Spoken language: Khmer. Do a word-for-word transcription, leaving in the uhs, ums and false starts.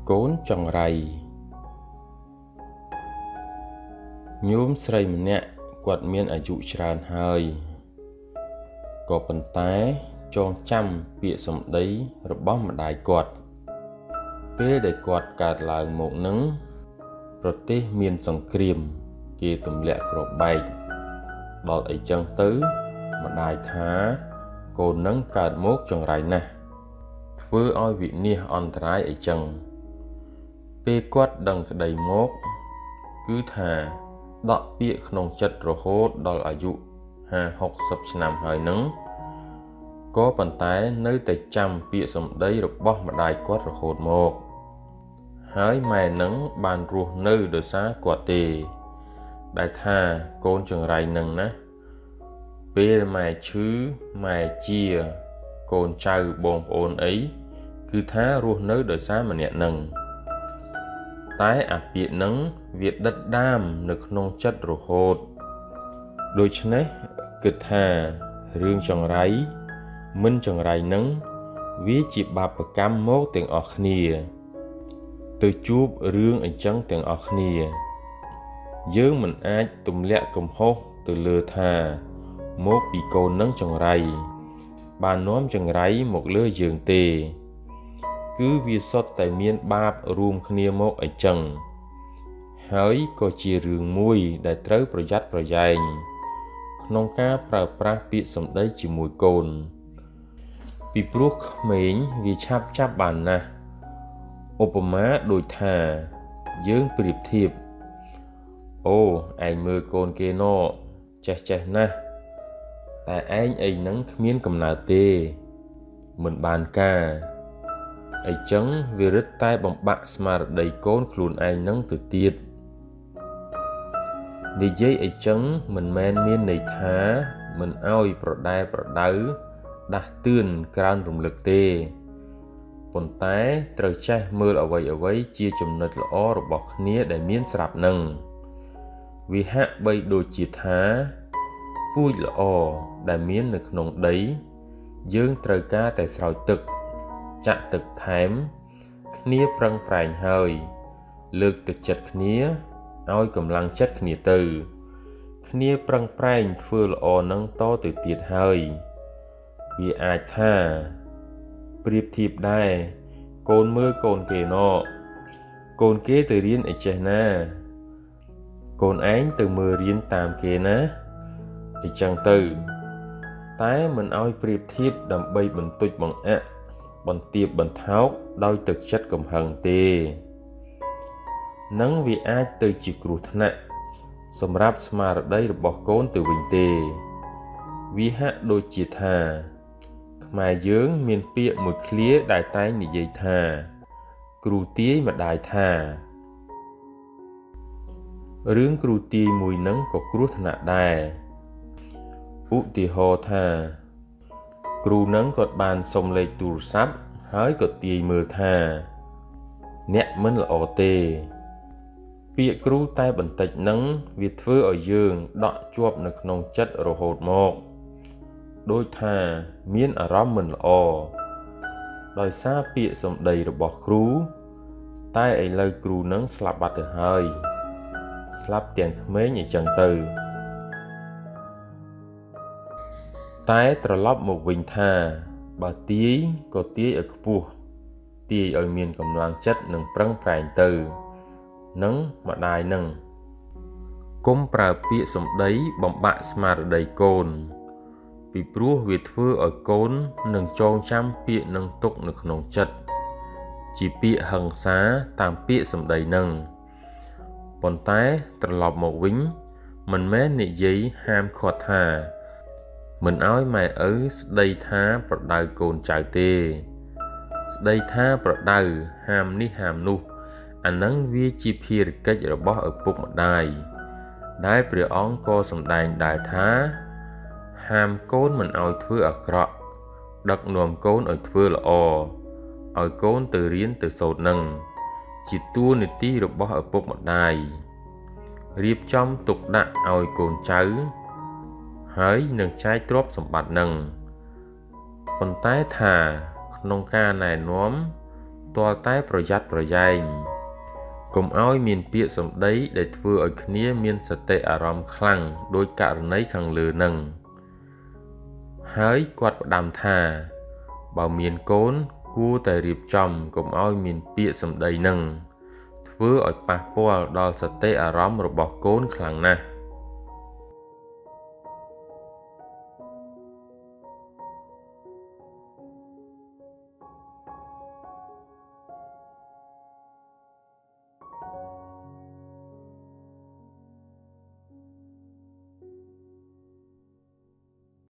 កូនចង្រៃញោមស្រីម្នាក់គាត់មានអាយុច្រើនហើយក៏ប៉ុន្តែចងចាំពាក្យសម្ដីរបស់ម្ដាយគាត់ពេលដែលគាត់កើតឡើងមកនឹងប្រទេសមានសង្គ្រាមគេទម្លាក់គ្រាប់បែកដល់អីចឹងទៅម្ដាយថាកូននឹងកើតមកចង្រៃណាស់ធ្វើឲ្យវិនាសអន្តរាយអីចឹងពេលគាត់ដឹងក្តីមកគឺថាដកពាក្យក្នុងចិត្តរហូតដល់អាយុហាហុកសិបឆ្នាំហើយនឹងក៏ប៉ុន្តែនៅតែចាំពាក្យសម្ដីរបស់ម្ដាយគាត់រហូតមកហើយម៉ែនឹងបានរស់នៅដោយសារគាត់ទេដែលថាកូនចង្រៃនឹងណាពេលម៉ែឈឺម៉ែជាកូនចៅបងប្អូនអីគឺថារស់នៅដោយសារម្នាក់នឹងតែអាពាក្យនឹងវាដិតដាមនៅក្នុងចិត្តរហូតដូច្នេះគិតថារឿងចង្រៃមិនចង្រៃនឹងវាជាបាបកម្មមកទាំងអស់គ្នាទៅជួបរឿងអញ្ចឹងទាំងអស់គ្នាយើងមិនអាចទម្លាក់កំហុសទៅលើថាមកពីកូននឹងចង្រៃបាននាំចង្រៃមកលើយើងទេគឺវាសុទ្ធតែមានបាបរួមគ្នាមកអីចឹងហើយក៏ជារឿងមួយដែលត្រូវប្រយ័ត្នប្រយែងក្នុងការប្រើប្រាស់ពាក្យសម្ដីជាមួយកូនពីព្រោះក្មេងវាឆាប់ចាប់បានណាស់ឧបមាដូចថាយើងប្រៀបធៀបអូឯងមើលកូនគេណោចេះចេះណាស់តែឯងអីហ្នឹងគ្មានកំណើតទេមិនបានការអីចឹងវារឹតតែបំបាក់ស្មារតីកូនខ្លួនឯងនឹងទៅទៀតនិយាយអីចឹងមិនមែនមានន័យថាមិនអោយប្រដែប្រដៅដាស់តឿនក្រើនរំលឹកទេប៉ុន្តែត្រូវចេះមើលអ្វីអ្វីជាចំណុចល្អរបស់គ្នាដែលមានស្រាប់នឹងវាហាក់បីដូចជាថាពូជល្អដែលមាននៅក្នុងដីយើងត្រូវការតែស្រោចទឹកចាក់ទឹកថែមគ្នាប្រឹងប្រែងហើយលើកទឹកចិត្តគ្នាឲ្យកម្លាំងចិត្តគ្នាទៅគ្នាប្រឹងប្រែងធ្វើល្អនឹងតទៅទៀតហើយវាអាចថាប្រៀបធៀបដែរកូនមើលកូនគេណោកូនគេទៅរៀនអីចេះណាកូនឯងទៅមើលរៀនតាមគេណាអីចឹងទៅតែមិនឲ្យប្រៀបធៀបដើម្បីបន្តិចបង្អាក់បន្ទាបបន្ថោកដោយទឹកចិត្តកំហឹងទេនឹងវាអាចទៅជាគ្រោះថ្នាក់សម្រាប់ស្មារតីរបស់កូនទៅវិញទេវាហាក់ដូចជាថាខ្មែរយើងមានពាក្យមួយឃ្លាដែលតែងនិយាយថាគ្រូទាយម្ដាយថារឿងគ្រូទាយមួយនឹងក៏គ្រោះថ្នាក់ដែរឧទាហរណ៍ថាគ្រូនឹងគាត់បានសុំលេខទូរស័ព្ទហើយក៏ទាយមើលថាអ្នកមិនល្អទេពាក្យគ្រូតែបន្តិចនឹងវាធ្វើឲ្យយើងដក់ជាប់នៅក្នុងចិត្តរហូតមកដូចថាមានអារម្មណ៍មិនល្អដោយសារពាក្យសម្ដីរបស់គ្រូតែឥឡូវគ្រូនឹងស្លាប់បាត់ទៅហើយស្លាប់ទាំងក្មេងអញ្ចឹងទៅតែត្រឡប់មកវិញថាបើទាយក៏ទាយឲ្យខ្ពស់ទាយឲ្យមានកម្លាំងចិត្តនិងប្រឹងប្រែងទៅនឹងម្ដាយនឹងកុំប្រើពាក្យសម្ដីបំបាក់ស្មារតីកូនពីព្រោះវាធ្វើឲ្យកូននឹងចងចាំពាក្យនឹងទុកនៅក្នុងចិត្តជាពាក្យហិង្សាតាមពាក្យសម្ដីនឹងប៉ុន្តែត្រឡប់មកវិញមិនមែននិយាយហាមឃាត់ថាមិនឲ្យម៉ែឪស្ដីថាប្រដៅកូនចៅទេស្ដីថាប្រដៅហាមនេះហាមនោះអានឹងវាជាភារកិច្ចរបស់ឪពុកម្ដាយដែលព្រះអង្គក៏សម្ដែងដែរថាហាមកូនមិនឲ្យធ្វើអាក្រក់ដឹកនាំកូនឲ្យធ្វើល្អឲ្យកូនទៅរៀនទៅសូត្រនឹងជាតួនាទីរបស់ឪពុកម្ដាយរៀបចំទុកដាក់ឲ្យកូនចៅហើយនឹងចែកទ្រព្យសម្បត្តិនឹងប៉ុន្តែថាក្នុងការណែនាំទាល់តែប្រយ័ត្នប្រយែងកុំឲ្យមានពាក្យសម្ដីដែលធ្វើឲ្យគ្នាមានសតិអារម្មណ៍ខ្លាំងដោយករណីខាងលើនឹងហើយគាត់ផ្ដាំថាបើមានកូនគួរតែរៀបចំកុំឲ្យមានពាក្យសម្ដីនឹងធ្វើឲ្យប៉ះពាល់ដល់សតិអារម្មណ៍របស់កូនខ្លាំងណាស់